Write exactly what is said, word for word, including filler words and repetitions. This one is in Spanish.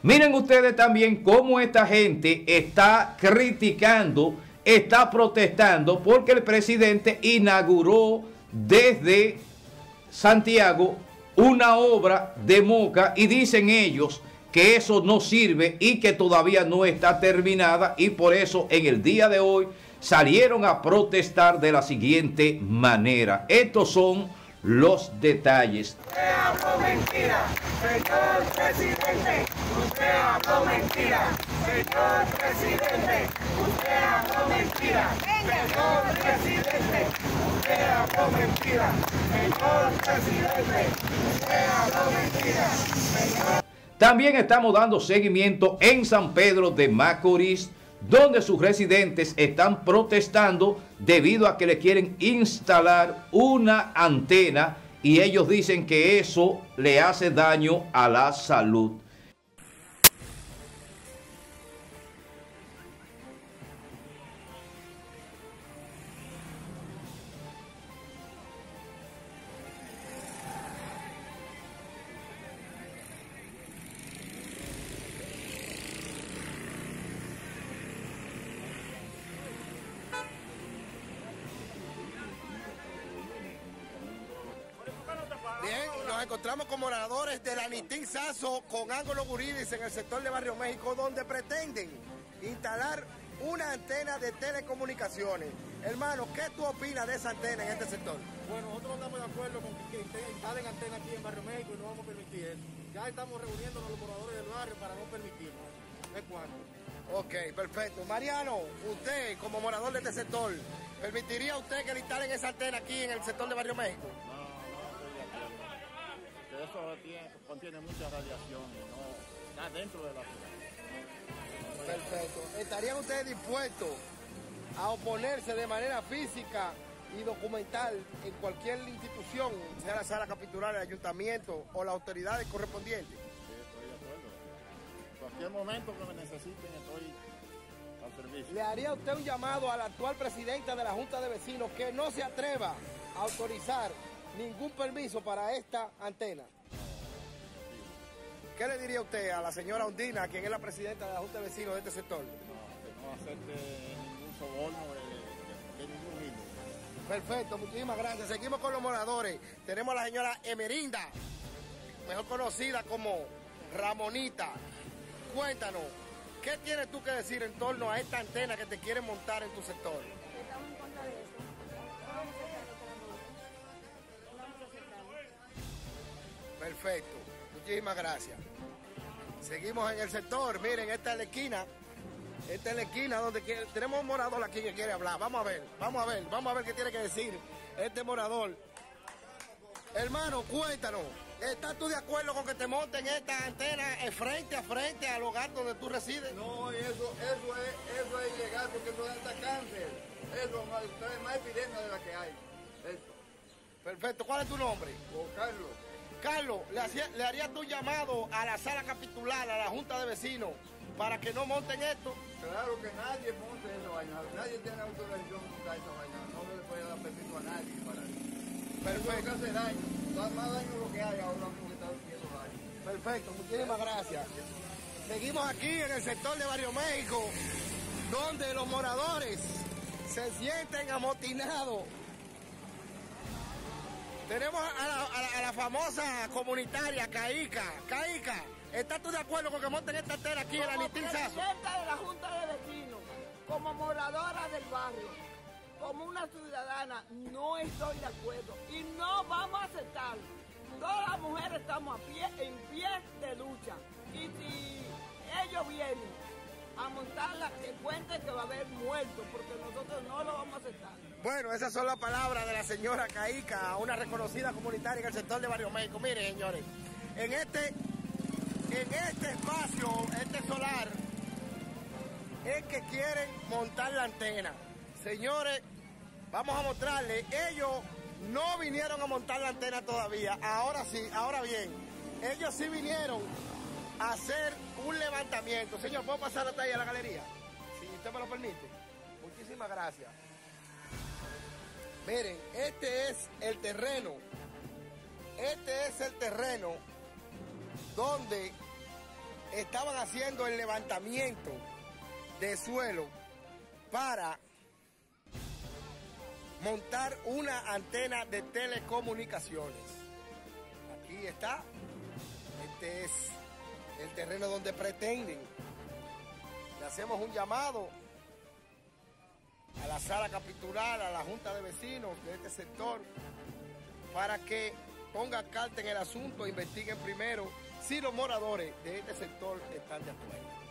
Miren ustedes también cómo esta gente está criticando, está protestando porque el presidente inauguró desde Santiago una obra de Moca y dicen ellos que eso no sirve y que todavía no está terminada, y por eso en el día de hoy salieron a protestar de la siguiente manera. Estos son los detalles. Usted habló mentira, señor presidente. Usted habló mentira, señor presidente. Usted habló mentira, señor presidente. Usted habló mentira, señor presidente. Usted habló mentira, señor. También estamos dando seguimiento en San Pedro de Macorís, donde sus residentes están protestando debido a que le quieren instalar una antena y ellos dicen que eso le hace daño a la salud. Bien, nos encontramos con moradores de la Nitín Sasso con Ángulo Guridis en el sector de Barrio México, donde pretenden instalar una antena de telecomunicaciones. Hermano, ¿qué tú opinas de esa antena en este sector? Bueno, nosotros estamos de acuerdo con que instalen antena aquí en Barrio México y no vamos a permitir eso. Ya estamos reuniéndonos los moradores del barrio para no permitirlo. ¿Es cuánto? Ok, perfecto. Mariano, usted como morador de este sector, ¿permitiría usted que le instalen esa antena aquí en el sector de Barrio México? Eso tiene, contiene mucha radiación y no está dentro de la ciudad. Perfecto. ¿Estarían ustedes dispuestos a oponerse de manera física y documental en cualquier institución, sea la sala capitular, el ayuntamiento o las autoridades correspondientes? Sí, estoy de acuerdo. En cualquier momento que me necesiten estoy al servicio. ¿Le haría usted un llamado a la actual presidenta de la Junta de Vecinos que no se atreva a autorizar ningún permiso para esta antena? ¿Qué le diría usted a la señora Ondina, quien es la presidenta de la Junta de Vecinos de este sector? No, que no acepte ningún soborno de, de, de ningún índole. Perfecto, muchísimas gracias. Seguimos con los moradores. Tenemos a la señora Emerinda, mejor conocida como Ramonita. Cuéntanos, ¿qué tienes tú que decir en torno a esta antena que te quieren montar en tu sector? Estamos en contra de eso. No vamos a aceptarlo, no vamos a aceptarlo. Perfecto, muchísimas gracias. Seguimos en el sector. Miren, esta es la esquina. Esta es la esquina donde quiere, tenemos un morador aquí que quiere hablar. Vamos a ver, vamos a ver, vamos a ver qué tiene que decir este morador. Hermano, cuéntanos, ¿estás tú de acuerdo con que te monten esta antena frente a frente al hogar donde tú resides? No, eso, eso, es, eso es ilegal porque eso da cáncer. Eso es más epidemia de la que hay. Eso. Perfecto, ¿cuál es tu nombre? O Carlos. Carlos, ¿le, hacía, ¿le harías tu llamado a la sala capitular, a la Junta de Vecinos, para que no monten esto? Claro que nadie monte esa vaina. Nadie tiene autorización de montar esa vaina. No se le puede dar permiso a nadie para eso. Perfecto. Eso hace daño. Da más daño lo que hay ahora mismo que está haciendo daño. Perfecto, muchísimas gracias. Seguimos aquí en el sector de Barrio México, donde los moradores se sienten amotinados. Tenemos a la, a, la, a la famosa comunitaria Caica. Caica, ¿estás tú de acuerdo con que monten esta antena aquí en la Nitín Sasso? Como presidenta de la Junta de Vecinos, como moradora del barrio, como una ciudadana, no estoy de acuerdo y no vamos a aceptarlo. Todas las mujeres estamos a pie, en pie de lucha, y si ellos vienen a montarla, que cuenten que va a haber muertos, porque nosotros no lo vamos a aceptar. Bueno, esas son las palabras de la señora Caica, una reconocida comunitaria en el sector de Barrio México. Miren, señores, en este, en este espacio, este solar, es que quieren montar la antena. Señores, vamos a mostrarles, ellos no vinieron a montar la antena todavía, ahora sí, ahora bien, ellos sí vinieron a hacer un levantamiento. Señor, ¿puedo pasar hasta ahí a la galería? Si usted me lo permite. Muchísimas gracias. Miren, este es el terreno, este es el terreno donde estaban haciendo el levantamiento de suelo para montar una antena de telecomunicaciones. Aquí está. Este es el terreno donde pretenden. Le hacemos un llamado a la sala capitular, a la junta de vecinos de este sector, para que pongan carta en el asunto e investiguen primero si los moradores de este sector están de acuerdo.